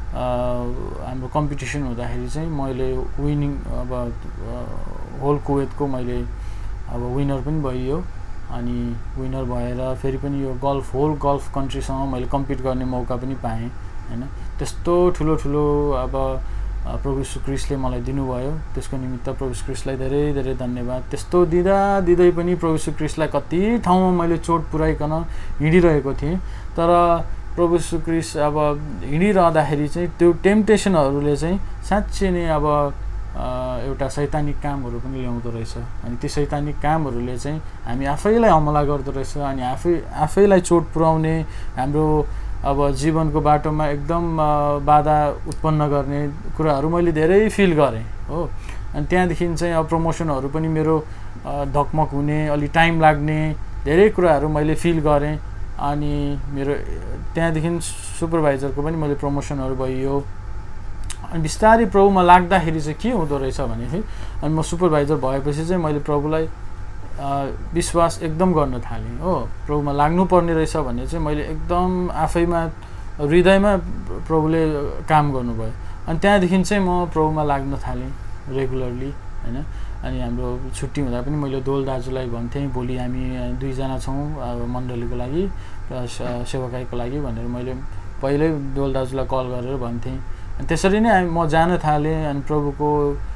हाम्रो कम्पिटिसन हुँदाखेरि चाहिँ मैले विनिङ अब होल कुवेतको मैले अब विनर पनि भइयो। अनि विनर भएर फेरि पनि यो होल गल्फ कन्ट्रीसँग मैले कम्पिट गर्ने मौका पनि पाएँ हैन। त्यस्तो ठुलो अब प्रभु यीशु ख्रीष्टले मलाई दिनुभयो, त्यसको निमित्त प्रभु यीशु ख्रीष्टलाई धेरै धन्यवाद। त्यस्तो दिँदै पनि प्रभु यीशु ख्रीष्टलाई कति ठाउँमा मैले चोट पुर्याइकन हिँडिरहेको थिएँ। तर प्रभु यीशु ख्रीष्ट अब हिँडिरहँदाखेरि चाहिँ त्यो टेम्पटेसनहरूले चाहिँ साँच्चै नै अब एउटा शैतानिक कामहरू पनि ल्याउँदो रहेछ। अनि ती शैतानिक कामहरूले चाहिँ हामी आफैलाई हमला गर्दो रहेछ, अनि आफैलाई चोट पुर्याउने, हाम्रो अब जीवनको बाटोमा एकदम बाधा उत्पन्न गर्ने कुराहरू मैले धेरै फिल गरेँ हो। अनि त्यहाँदेखि चाहिँ अब प्रमोसनहरू पनि मेरो धकमक हुने, अलि टाइम लाग्ने, धेरै कुराहरू मैले फिल गरेँ। अनि मेरो त्यहाँदेखि सुपरभाइजरको पनि मैले प्रमोसनहरू भइयो। अनि बिस्तारै प्रभुमा लाग्दाखेरि चाहिँ के हुँदो रहेछ भनेदेखि अनि म सुपरभाइजर भएपछि चाहिँ मैले प्रभुलाई विश्वास एकदम गर्न थालेँ हो। प्रभुमा लाग्नुपर्ने रहेछ भन्ने चाहिँ मैले एकदम आफैमा हृदयमा प्रभुले काम गर्नुभयो। अनि त्यहाँदेखि चाहिँ म प्रभुमा लाग्न थालेँ रेगुलरली हैन। अनि हाम्रो छुट्टी हुँदा पनि मैले दोल दाजुलाई भन्थेँ, भोलि हामी 2 जना छौँ मण्डलीको लागि, सेवाकाईको लागि भनेर मैले पहिल्यै दोल दाजुलाई कल गरेर भन्थेँ। अनि त्यसरी नै म जान थालेँ। अनि प्रभुको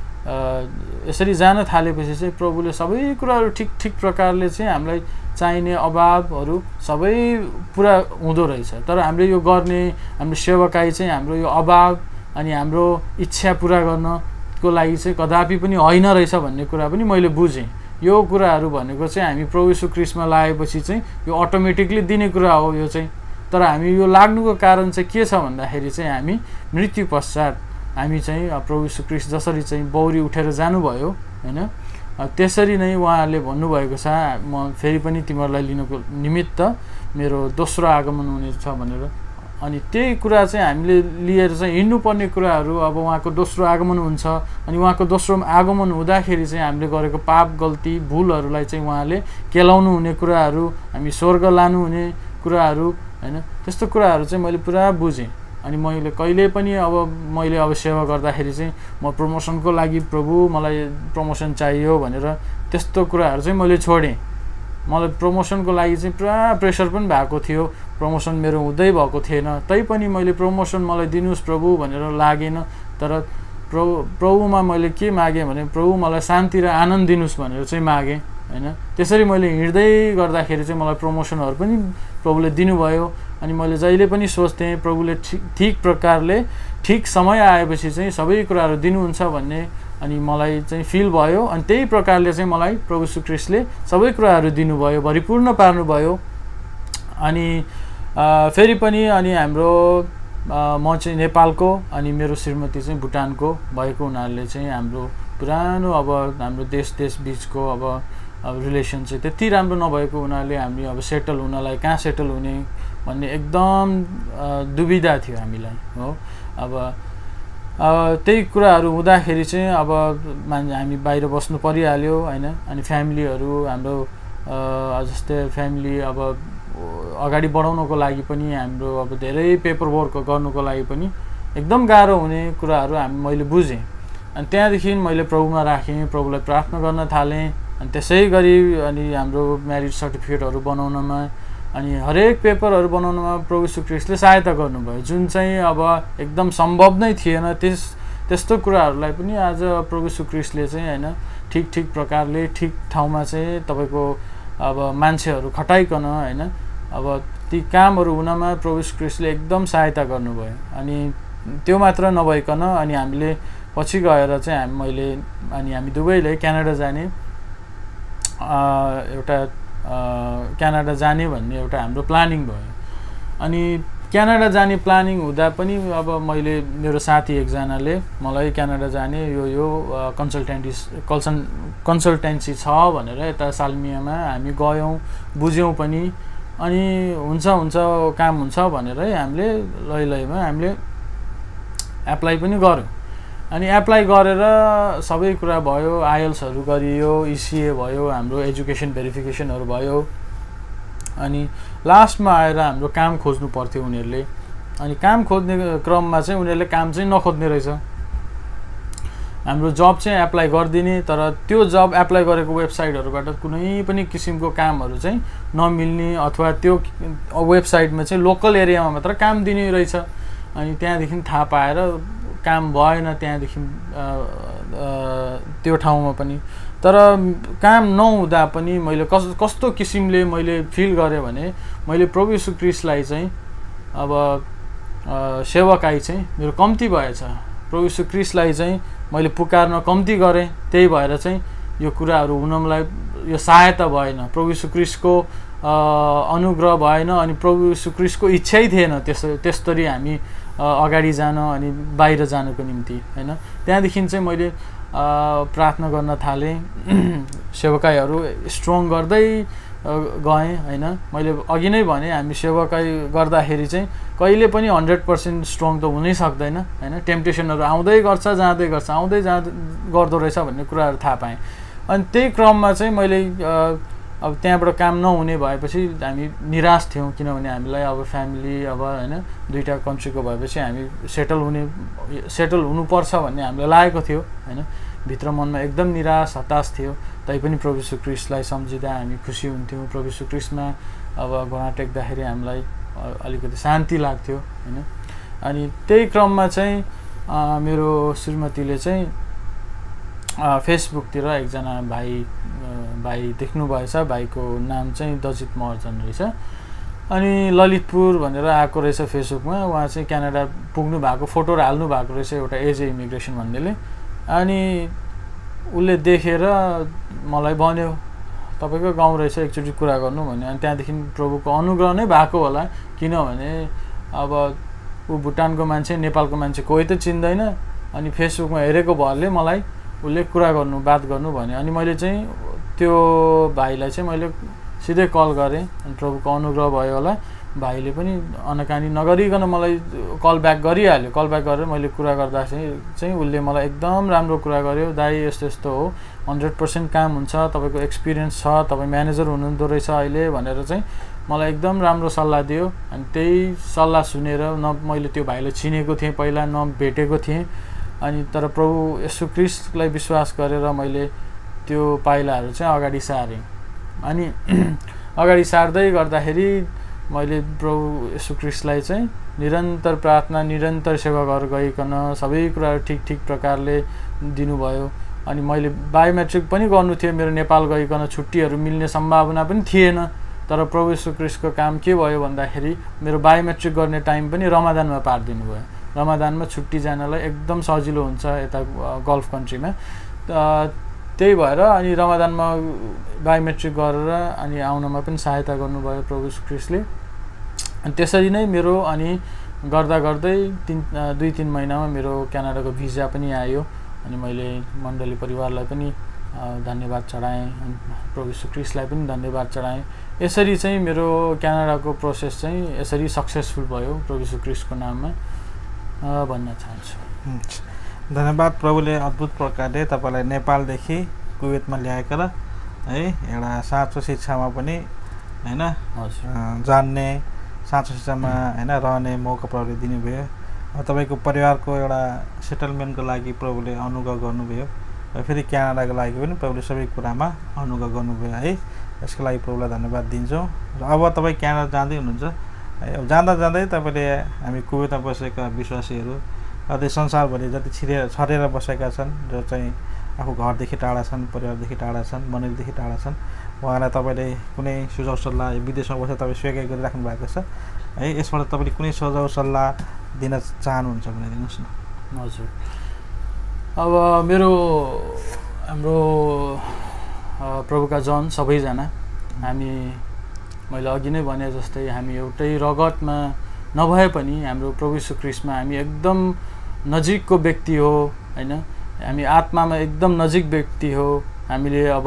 यसरी जान थालेपछि चाहिँ प्रभुले सबै कुराहरू ठिक प्रकारले चाहिँ हामीलाई चाहिने अभावहरू सबै पुरा हुँदो रहेछ। तर हामीले यो गर्ने हाम्रो सेवाकाई चाहिँ हाम्रो यो अभाव अनि हाम्रो इच्छा पुरा गर्नको लागि चाहिँ कदापि पनि होइन रहेछ भन्ने कुरा पनि मैले बुझेँ। यो कुराहरू भनेको चाहिँ हामी प्रभु यीशु ख्रीष्टमा लागेपछि चाहिँ यो अटोमेटिकली दिने कुरा हो यो चाहिँ। तर हामी यो लाग्नुको कारण चाहिँ के छ भन्दाखेरि चाहिँ हामी मृत्यु पश्चात हामी चाहिँ प्रभु यीशु ख्रीष्ट जसरी चाहिँ बौरी उठेर जानुभयो हैन, त्यसरी नै उहाँहरूले भन्नुभएको छ म फेरि पनि तिमीहरूलाई लिनको निमित्त मेरो दोस्रो आगमन हुनेछ भनेर। अनि त्यही कुरा चाहिँ हामीले लिएर चाहिँ हिँड्नुपर्ने कुराहरू। अब उहाँको दोस्रो आगमन हुन्छ, अनि उहाँको दोस्रो आगमन हुँदाखेरि चाहिँ हामीले गरेको पाप गल्ती भुलहरूलाई चाहिँ उहाँले केलाउनु हुने कुराहरू, हामी स्वर्ग लानुहुने कुराहरू हैन, त्यस्तो कुराहरू चाहिँ मैले पुरा बुझेँ। अनि मैले कहिले पनि मैले सेवा गर्दाखेरि चाहिँ म प्रमोसनको लागि प्रभु मलाई प्रमोसन चाहियो भनेर त्यस्तो कुराहरू चाहिँ मैले छोडेँ। मलाई प्रमोसनको लागि चाहिँ पुरा प्रेसर पनि भएको थियो, प्रमोसन मेरो हुँदै भएको थिएन, तैपनि मैले प्रमोसन मलाई दिनुहोस् प्रभु भनेर लागेन। तर प्रभुमा मैले के मागेँ भने प्रभु मलाई शान्ति र आनन्द दिनुहोस् भनेर चाहिँ मागेँ हैन। त्यसरी मैले हिँड्दै गर्दाखेरि चाहिँ मलाई प्रमोसनहरू पनि प्रभुले दिनुभयो। अनि मैले जहिले पनि सोच्थेँ प्रभुले ठिक प्रकारले ठिक समय आएपछि चाहिँ सबै कुराहरू दिनुहुन्छ भन्ने, अनि मलाई चाहिँ फिल भयो। अनि त्यही प्रकारले चाहिँ मलाई प्रभु यीशु ख्रीष्टले सबै कुराहरू दिनुभयो, भरिपूर्ण पार्नुभयो। अनि फेरि पनि अनि हाम्रो म चाहिँ नेपालको अनि मेरो श्रीमती चाहिँ भुटानको भएको हुनाले चाहिँ हाम्रो पुरानो हाम्रो देश बिचको रिलेसन चाहिँ त्यति राम्रो नभएको हुनाले हामी सेटल हुनलाई कहाँ सेटल हुने भन्ने एकदम दुविधा थियो हामीलाई हो। त्यही कुराहरू हुँदाखेरि चाहिँ हामी बाहिर बस्नु परिहाल्यो हैन। अनि फ्यामिलीहरू हाम्रो जस्तै फ्यामिली अगाडि बढाउनको लागि पनि हाम्रो धेरै पेपर वर्क गर्नुको लागि पनि एकदम गाह्रो हुने कुराहरू मैले बुझेँ। अनि त्यहाँदेखि मैले प्रभुमा राखेँ, प्रभुलाई प्रार्थना गर्न थालेँ। अनि त्यसै गरी अनि हाम्रो म्यारिज सर्टिफिकेटहरू बनाउनमा अनि हरेक पेपरहरू बनाउनुमा प्रभु यीशु ख्रीष्टले सहायता गर्नुभयो, जुन चाहिँ अब एकदम सम्भव नै थिएन। त्यस्तो कुराहरूलाई पनि आज प्रभु यीशु ख्रीष्टले चाहिँ हैन ठिक प्रकारले ठिक ठाउँमा चाहिँ तपाईको अब मान्छेहरू खटाइकन हैन अब ती कामहरू हुनमा प्रभु यीशु ख्रीष्टले एकदम सहायता गर्नुभयो। अनि त्यो मात्र नभइकन अनि हामीले पछि गएर चाहिँ हामी दुवैले क्यानाडा जाने एउटा क्यानाडा जाने भन्ने एउटा हाम्रो प्लानिङ भयो। अनि क्यानाडा जाने प्लानिङ हुँदा पनि अब मैले मेरो साथी एकजनाले मलाई क्यानाडा जाने यो कन्सल्टेन्सी छ भनेर यता साल्मियामा हामी गयौँ, बुझ्यौँ पनि। अनि हुन्छ काम हुन्छ भनेरै हामीले लैलैमा हामीले एप्लाई पनि गऱ्यौँ। अनि एप्लाई गरेर सबै कुरा भयो, आइएल्सहरू गरियो, इसिए भयो, हाम्रो एजुकेसन भेरिफिकेसनहरू भयो। अनि लास्टमा आएर हाम्रो काम खोज्नु पर्थ्यो उनीहरूले। अनि काम खोज्ने क्रममा चाहिँ उनीहरूले काम चाहिँ नखोज्ने रहेछ, हाम्रो जब चाहिँ एप्लाई गरिदिने, तर त्यो जब एप्लाई गरेको वेबसाइटहरूबाट कुनै पनि किसिमको कामहरू चाहिँ नमिल्ने, अथवा त्यो वेबसाइटमा चाहिँ लोकल एरियामा मात्र काम दिने रहेछ। अनि त्यहाँदेखि थाहा पाएर काम भएन त्यहाँदेखि त्यो ठाउँमा पनि। तर काम नहुँदा पनि मैले कस्तो किसिमले मैले फिल गरेँ भने मैले प्रभु यीशु ख्रीष्टलाई चाहिँ अब सेवकाई चाहिँ मेरो कम्ती भएछ, प्रभु यीशु ख्रीष्टलाई चाहिँ मैले पुकार्न कम्ती गरेँ, त्यही भएर चाहिँ यो कुराहरू हुन मलाई यो सहायता भएन, प्रभु यीशु ख्रीष्टको अनुग्रह भएन। अनि प्रभु यीशु ख्रीष्टको इच्छै थिएन त्यसरी हामी अगाडि जान अनि बाहिर जानको निम्ति हैन। त्यहाँदेखि चाहिँ मैले प्रार्थना गर्न थालेँ, सेवकाईहरू स्ट्रङ गर्दै गएँ हैन। मैले अघि नै भने हामी सेवकाई गर्दाखेरि चाहिँ कहिले पनि 100% स्ट्रङ त हुनै सक्दैन हैन। टेम्पटेसनहरू आउँदै गर्छ जाँदै गर्दो रहेछ भन्ने कुराहरू थाहा पाएँ। अनि त्यही क्रममा चाहिँ मैले अब त्यहाँबाट काम नहुने भएपछि हामी निराश थियौँ, किनभने हामीलाई अब फ्यामिली अब हैन दुईटा कन्ट्रीको भएपछि हामी सेटल हुनुपर्छ भन्ने हामीलाई लागेको थियो हैन। भित्र मनमा एकदम निराश हताश थियो। तैपनि प्रभु यीशु ख्रीष्टलाई सम्झिँदा हामी खुसी हुन्थ्यौँ। प्रभु यीशु ख्रीष्टमा अब घुँडा टेक्दाखेरि हामीलाई अलिकति शान्ति लाग्थ्यो हैन। अनि त्यही क्रममा चाहिँ मेरो श्रीमतीले चाहिँ फेसबुकतिर एकजना भाइ देख्नु भएछ, भाइको नाम चाहिँ दजित महर्जन रहेछ। अनि ललितपुर भनेर आएको रहेछ फेसबुकमा, उहाँ चाहिँ क्यानाडा पुग्नु भएको फोटोहरू हाल्नु भएको रहेछ एउटा एजे इमिग्रेसन भन्नेले। अनि उसले देखेर मलाई भन्यो तपाईँको गाउँ रहेछ एकचोटि कुरा गर्नु भन्यो। अनि त्यहाँदेखि प्रभुको अनुग्रह नै भएको होला, किनभने अब ऊ भुटानको मान्छे नेपालको मान्छे कोही त चिन्दैन। अनि फेसबुकमा हेरेको भरले मलाई उसले बात गर्नु भन्यो। अनि मैले चाहिँ त्यो भाइलाई चाहिँ मैले सिधै कल गरेँ। अनि प्रभुको अनुग्रह भयो होला, भाइले पनि अनकानी नगरिकन मलाई कल ब्याक गरिहाल्यो। कल ब्याक गरेर मैले कुरा गर्दा चाहिँ उसले मलाई एकदम राम्रो कुरा गर्यो। दाइ यस्तो हो, 100% काम हुन्छ, तपाईँको एक्सपिरियन्स छ, तपाईँ म्यानेजर हुनुहुँदो रहेछ अहिले भनेर चाहिँ मलाई एकदम राम्रो सल्लाह दियो। अनि त्यही सल्लाह सुनेर मैले त्यो भाइलाई चिनेको थिएँ, पहिला भेटेको थिएँ। अनि तर प्रभु यीशु ख्रीष्टलाई विश्वास गरेर मैले त्यो पाइलाहरू चाहिँ अगाडि सारेँ। अनि अगाडि सार्दै गर्दाखेरि मैले प्रभु यीशु ख्रीष्टलाई चाहिँ निरन्तर प्रार्थना, निरन्तर सेवाहरू गरिकन सबै कुराहरू ठिक प्रकारले दिनुभयो। अनि मैले बायोमेट्रिक पनि गर्नु थियो, मेरो नेपाल गइकन छुट्टीहरू मिल्ने सम्भावना पनि थिएन। तर प्रभु यीशु ख्रीष्टको काम के भयो भन्दाखेरि मेरो बायोमेट्रिक गर्ने टाइम पनि रमजानमा पारिदिनु भयो। रमजानमा छुट्टी जानलाई एकदम सजिलो हुन्छ यता गल्फ कन्ट्रीमा। त्यही भएर अनि रमजानमा बायोमेट्रिक गरेर अनि आउनमा पनि सहायता गर्नुभयो प्रभु यीशु ख्रीष्टले। अनि त्यसरी नै मेरो अनि गर्दै 2-3 महिनामा मेरो क्यानाडाको भिजा पनि आयो। अनि मैले मण्डली परिवारलाई पनि धन्यवाद चढाएँ, प्रभु यीशु ख्रीष्टलाई पनि धन्यवाद चढाएँ। यसरी चाहिँ मेरो क्यानाडाको प्रोसेस चाहिँ यसरी सक्सेसफुल भयो प्रभु यीशु ख्रीष्टको नाममा भन्न चाहन्छु। धन्यवाद। प्रभुले अद्भुत प्रकारले तपाईँलाई नेपालदेखि कुवेतमा ल्याएको र है एउटा साँचो शिक्षामा पनि हैन जान्ने, साँचो शिक्षामा हैन रहने मौका प्रभुले दिनुभयो। तपाईँको परिवारको एउटा सेटलमेन्टको लागि प्रभुले अनुग्रह गर्नुभयो। फेरि क्यानाडाको लागि पनि प्रभुले सबै कुरामा अनुग्रह गर्नुभयो है। यसको लागि प्रभुलाई धन्यवाद दिन्छौँ। र अब तपाईँ क्यानाडा जाँदै हुनुहुन्छ, जाँदा जाँदै तपाईँले हामी कुवेतमा बसेका विश्वासीहरू अझै संसारभरि जति छरेर बसेका छन्, जो चाहिँ आफू घरदेखि टाढा छन्, परिवारदेखि टाढा छन्, मन्दिरदेखि टाढा छन्, उहाँलाई तपाईँले कुनै सुझाव सल्लाह विदेशमा बसेर तपाईँ स्वीकार गरिराख्नु भएको छ है, यसबाट तपाईँले कुनै सुझाव सल्लाह दिन चाहनुहुन्छ भने दिनुहोस् न। हजुर, अब हाम्रो प्रभुका जन सबैजना हामी मैले अघि नै भने जस्तै हामी एउटै रगतमा नभए पनि हाम्रो प्रभु यीशु ख्रीष्टमा हामी एकदम नजिकको व्यक्ति हो हैन, हामी आत्मामा एकदम नजिक व्यक्ति हो। हामीले अब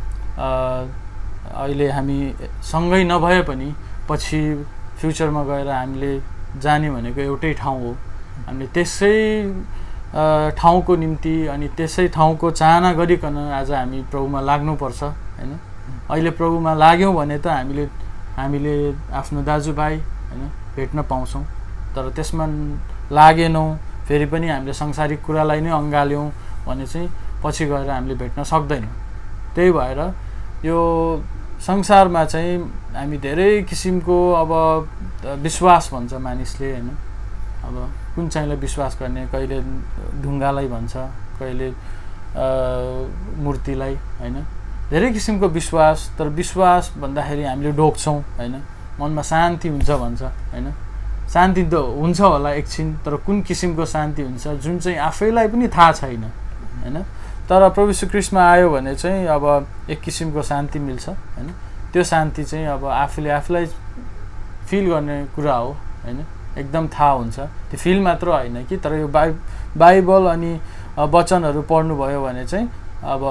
अहिले हामी सँगै नभए पनि पछि फ्युचरमा गएर हामीले जाने भनेको एउटै ठाउँ हो। हामीले त्यसै ठाउँको निम्ति अनि त्यसै ठाउँको चाहना गरिकन आज हामी प्रभुमा लाग्नुपर्छ हैन। अहिले प्रभुमा लाग्यौँ भने त हामीले आफ्नो दाजुभाइ हैन भेट्न पाउँछौँ, तर त्यसमा लागेनौँ फेरि पनि हामीले सांसारिक कुरालाई नै अँगाल्यौँ भने चाहिँ पछि गएर हामीले भेट्न सक्दैनौँ। त्यही भएर यो संसारमा चाहिँ हामी धेरै किसिमको अब विश्वास भन्छ मानिसले हैन, अब कुन चाहिँलाई विश्वास गर्ने, कहिले ढुङ्गालाई भन्छ, कहिले मूर्तिलाई हैन, धेरै किसिमको विश्वास। तर विश्वास भन्दाखेरि हामीले ढोक्छौँ हैन, मनमा शान्ति हुन्छ भन्छ हैन, शान्ति त हुन्छ होला एकछिन, तर कुन किसिमको शान्ति हुन्छ जुन चाहिँ आफैलाई पनि थाहा छैन हैन। तर प्रभु यीशु ख्रीष्टमा आयो भने चाहिँ अब एक किसिमको शान्ति मिल्छ हैन। त्यो शान्ति चाहिँ अब आफूलाई फिल गर्ने कुरा हो हैन, एकदम थाहा हुन्छ। त्यो फिल मात्र होइन कि, तर यो बाइबल अनि वचनहरू पढ्नुभयो भने चाहिँ अब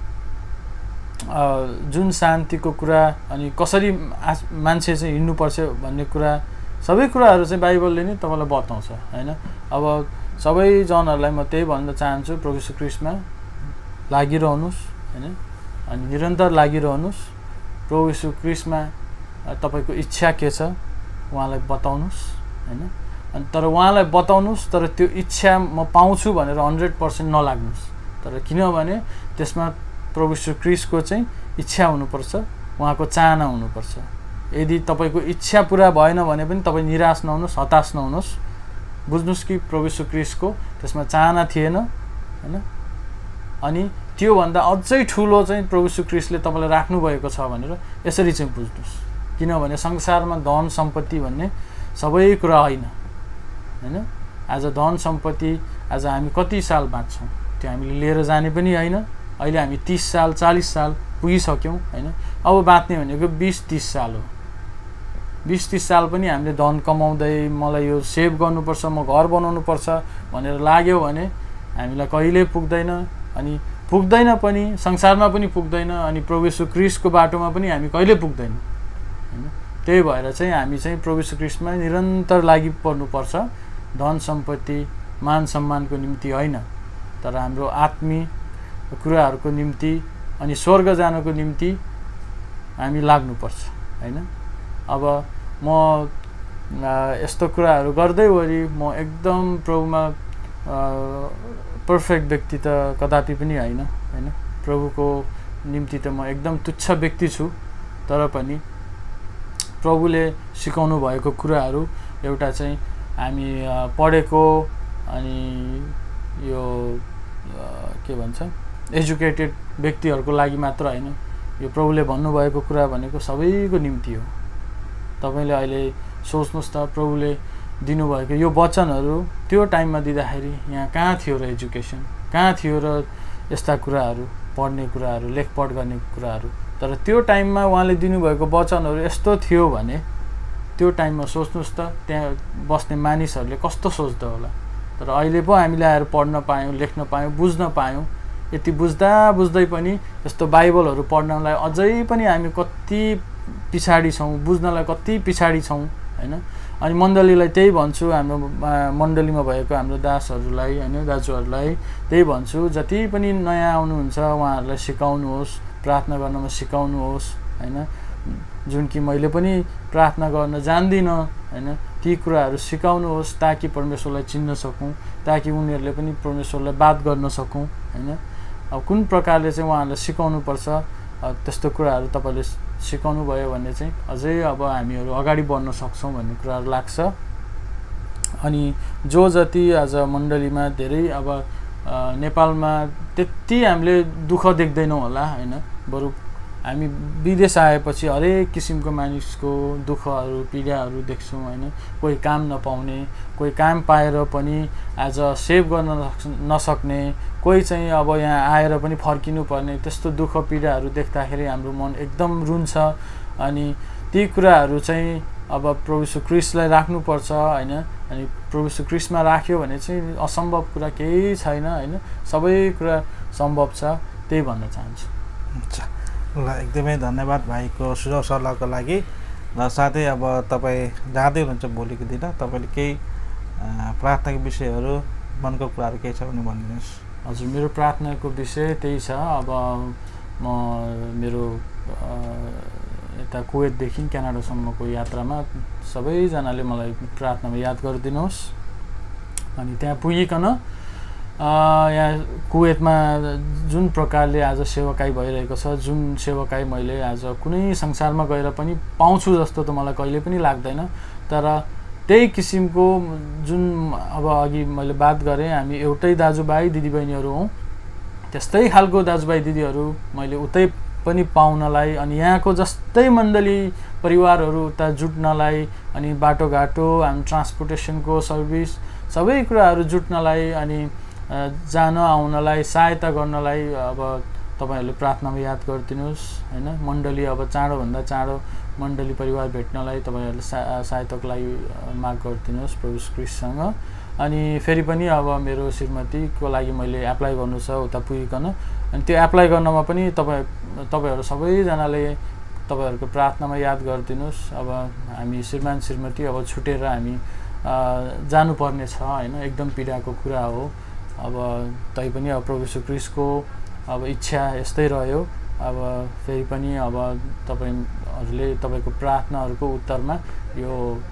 जुन शान्तिको कुरा अनि कसरी मान्छे चाहिँ हिँड्नुपर्छ भन्ने कुरा सबै कुराहरू चाहिँ बाइबलले नै तपाईँलाई बताउँछ हैन। अब सबैजनाहरूलाई म त्यही भन्न चाहन्छु, प्रभु यीशु ख्रीष्टमा लागिरहनुहोस् हैन, अनि निरन्तर लागिरहनुहोस्। प्रभु यीशु ख्रीष्टमा तपाईँको इच्छा के छ उहाँलाई बताउनुहोस् हैन, अनि तर उहाँलाई बताउनुहोस्, तर त्यो इच्छा म पाउँछु भनेर 100% नलाग्नुहोस्। तर किनभने त्यसमा प्रभु यीशु ख्रीष्टको चाहिँ इच्छा हुनुपर्छ, उहाँको चाहना हुनुपर्छ। यदि तपाईँको इच्छा पुरा भएन भने पनि तपाईँ निराश नहुनुहोस्, हताश नहुनुहोस्। बुझ्नुहोस् कि प्रभु यीशु ख्रीष्टको त्यसमा चाहना थिएन हैन, अनि त्योभन्दा अझै ठुलो चाहिँ प्रभु यीशु ख्रीष्टले तपाईँलाई राख्नुभएको छ भनेर यसरी चाहिँ बुझ्नुहोस्। किनभने संसारमा धन सम्पत्ति भन्ने सबै कुरा होइन हैन। आज धन सम्पत्ति आज हामी कति साल बाँच्छौँ त्यो हामीले लिएर जाने पनि होइन। अहिले हामी 30 साल 40 साल पुगिसक्यौँ हैन, अब बाँच्ने भनेको 20-30 साल हो। 20-30 साल पनि हामीले धन कमाउँदै मलाई यो सेभ गर्नुपर्छ, म घर बनाउनुपर्छ भनेर लाग्यो भने हामीलाई कहिले पुग्दैन, अनि पुग्दैन पनि, संसारमा पनि पुग्दैन, अनि प्रभु यीशु ख्रीष्टको बाटोमा पनि हामी कहिले पुग्दैन हैन। त्यही भएर चाहिँ हामी चाहिँ प्रभु यीशु ख्रीष्टमा निरन्तर लागि पर्नुपर्छ, धन सम्पत्ति मान सम्मानको निम्ति होइन, तर हाम्रो आत्मिक कुराहरूको निम्ति अनि स्वर्ग जानको निम्ति हामी लाग्नुपर्छ हैन। अब म यस्तो कुराहरू गर्दैवरी म एकदम प्रभुमा पर्फेक्ट व्यक्ति त कदापि पनि होइन हैन। प्रभुको निम्ति त म एकदम तुच्छ व्यक्ति छु, तर पनि प्रभुले सिकाउनु भएको कुराहरू एउटा चाहिँ हामी पढेको अनि यो के भन्छ एजुकेटेड व्यक्तिहरूको लागि मात्र होइन, यो प्रभुले भन्नुभएको कुरा भनेको सबैको निम्ति हो। तपाईँले अहिले सोच्नुहोस् त, प्रभुले दिनुभएको यो वचनहरू त्यो टाइममा दिँदाखेरि यहाँ कहाँ थियो र एजुकेसन, कहाँ थियो र यस्ता कुराहरू पढ्ने कुराहरू, लेखपढ गर्ने कुराहरू। तर त्यो टाइममा उहाँले दिनुभएको वचनहरू यस्तो थियो भने त्यो टाइममा सोच्नुहोस् त त्यहाँ बस्ने मानिसहरूले कस्तो सोच्दा होला। तर अहिले पो हामीले आएर पढ्न पायौँ, लेख्न पायौँ, बुझ्न पायौँ। यति बुझ्दै पनि यस्तो बाइबलहरू पढ्नलाई अझै पनि हामी कति पछाडि छौँ, बुझ्नलाई कति पछाडि छौँ हैन। अनि मण्डलीलाई त्यही भन्छु, हाम्रो मण्डलीमा भएको हाम्रो दासहरूलाई हैन, दाजुहरूलाई त्यही भन्छु, जति पनि नयाँ आउनुहुन्छ उहाँहरूलाई सिकाउनुहोस्, प्रार्थना गर्नमा सिकाउनुहोस् हैन। जुन कि मैले पनि प्रार्थना गर्न जान्दिनँ हैन, ती कुराहरू सिकाउनुहोस् ताकि परमेश्वरलाई चिन्न सकौँ, ताकि उनीहरूले पनि परमेश्वरलाई बात गर्न सकौँ हैन। अब कुन प्रकारले चाहिँ उहाँहरूलाई सिकाउनुपर्छ त्यस्तो कुराहरू तपाईँले सिकाउनु भयो भने चाहिँ अझै अब हामीहरू अगाडि बढ्न सक्छौँ भन्ने कुराहरू लाग्छ। अनि जो जति आज मण्डलीमा धेरै अब नेपालमा त्यति हामीले दुःख देख्दैनौँ होला होइन, बरु हामी विदेश आएपछि हरेक किसिमको मानिसको दुःखहरू पीडाहरू देख्छौँ होइन। कोही काम नपाउने, कोही काम पाएर पनि आज सेभ गर्न नसक्ने, कोही चाहिँ अब यहाँ आएर पनि फर्किनु पर्ने, त्यस्तो दुःख पीडाहरू देख्दाखेरि हाम्रो मन एकदम रुन्छ। अनि ती कुराहरू चाहिँ अब प्रभु यीशु ख्रीष्टलाई राख्नुपर्छ होइन। अनि प्रभु यीशु ख्रीष्टमा राख्यो भने चाहिँ असम्भव कुरा केही छैन होइन, सबै कुरा सम्भव छ, त्यही भन्न चाहन्छु। हुन्छ ल, एकदमै धन्यवाद भाइको सुझाव सल्लाहको लागि। र साथै अब तपाईँ जाँदै हुनुहुन्छ भोलिको दिन, तपाईँले केही प्रार्थनाको विषयहरू मनको कुराहरू केही छ भने भनिदिनुहोस्। हजुर, मेरो प्रार्थनाको विषय त्यही छ। अब म मेरो यता कुवेतदेखि क्यानाडासम्मको यात्रामा सबैजनाले मलाई प्रार्थनामा याद गरिदिनुहोस्। अनि त्यहाँ पुगिकन यहाँ कुवेतमा जुन प्रकारले आज सेवाकाई भइरहेको छ, जुन सेवाकाई मैले आज कुनै संसारमा गएर पनि पाउँछु जस्तो त मलाई कहिले पनि लाग्दैन। तर त्यही किसिमको जुन अब अघि मैले बात गरेँ, हामी एउटै दाजुभाइ दिदीबहिनीहरू हौँ, त्यस्तै खालको दाजुभाइ दिदीहरू मैले उतै पनि पाउनलाई, अनि यहाँको जस्तै मण्डली परिवारहरू उता जुट्नलाई, अनि बाटोघाटो हामी ट्रान्सपोर्टेसनको सर्भिस सबै कुराहरू जुट्नलाई, अनि जान आउनलाई सहायता गर्नलाई अब तपाईँहरूले प्रार्थनामा याद गरिदिनुहोस् होइन। मण्डली अब चाँडोभन्दा चाँडो मण्डली परिवार भेट्नलाई तपाईँहरूले सहायताको लागि माग गरिदिनुहोस् प्रभु ख्रीष्टसँग। अनि फेरि पनि अब मेरो श्रीमतीको लागि मैले एप्लाई गर्नु छ उता पुगिकन, अनि त्यो एप्लाई गर्नमा पनि तपाईँहरू सबैजनाले तपाईँहरूको प्रार्थनामा याद गरिदिनुहोस्। अब हामी श्रीमान श्रीमती अब छुटेर हामी जानुपर्ने छ होइन, एकदम पीडाको कुरा हो। अब तैपनि अब प्रभु यीशु ख्रीष्टको अब इच्छा यस्तै रह्यो। अब फेरि पनि अब तपाईँहरूले तपाईँको प्रार्थनाहरूको उत्तरमा यो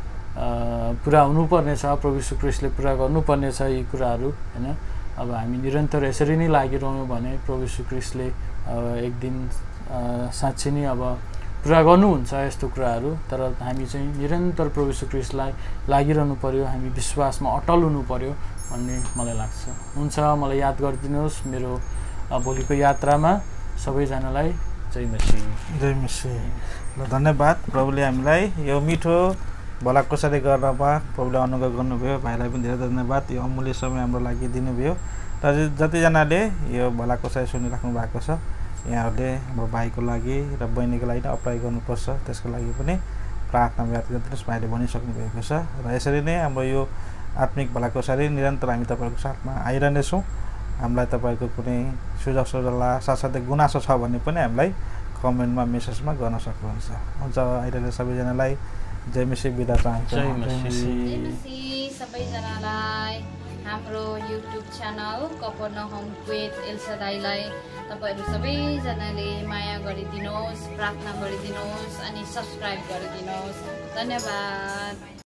पुरा हुनुपर्ने छ, प्रभु यीशु ख्रीष्टले पुरा गर्नुपर्ने छ यी कुराहरू होइन। अब हामी निरन्तर यसरी नै लागिरह्यौँ भने प्रभु यीशु ख्रीष्टले एक दिन साँच्चै नै अब पुरा गर्नुहुन्छ यस्तो कुराहरू। तर हामी चाहिँ निरन्तर प्रभु यीशु ख्रीष्टलाई लागिरहनु पर्यो, हामी विश्वासमा अटल हुनु पर्यो भन्ने मलाई लाग्छ। हुन्छ, मलाई याद गरिदिनुहोस् मेरो भोलिको यात्रामा। सबैजनालाई जय मसीह। जय मसीह। ल, धन्यवाद। प्रभुले हामीलाई यो मिठो भलाकुसारी गर्नमा प्रभुले अनुग्रह गर्नुभयो। भाइलाई पनि धेरै धन्यवाद, यो अमूल्य समय हाम्रो लागि दिनुभयो। र जतिजनाले यो भलाकुसारी सुनिराख्नु भएको छ, यहाँहरूले हाम्रो भाइको लागि र बहिनीको लागि अप्लाई गर्नुपर्छ, त्यसको लागि पनि प्रार्थनामा याद गरिदिनुहोस्, भाइले भनिसक्नु भएको छ। र यसरी नै हाम्रो यो आत्मिक भलाकुसारी निरन्तर हामी तपाईँहरूको साथमा आइरहनेछौँ। हामीलाई तपाईँको कुनै सुझाव सल्लाह साथसाथै गुनासो छ भने पनि हामीलाई कमेन्टमा मेसेजमा गर्न सक्नुहुन्छ। हुन्छ, अहिले सबैजनालाई जय मसीह बिदा चाहन्छु। जय मसीह सबैजनालाई। हाम्रो युट्युब च्यानल कपरनाहम कुवेत एल्शादाईलाई तपाईँहरू सबैजनाले माया गरिदिनुहोस्, प्रार्थना गरिदिनुहोस् अनि सब्सक्राइब गरिदिनुहोस्। धन्यवाद।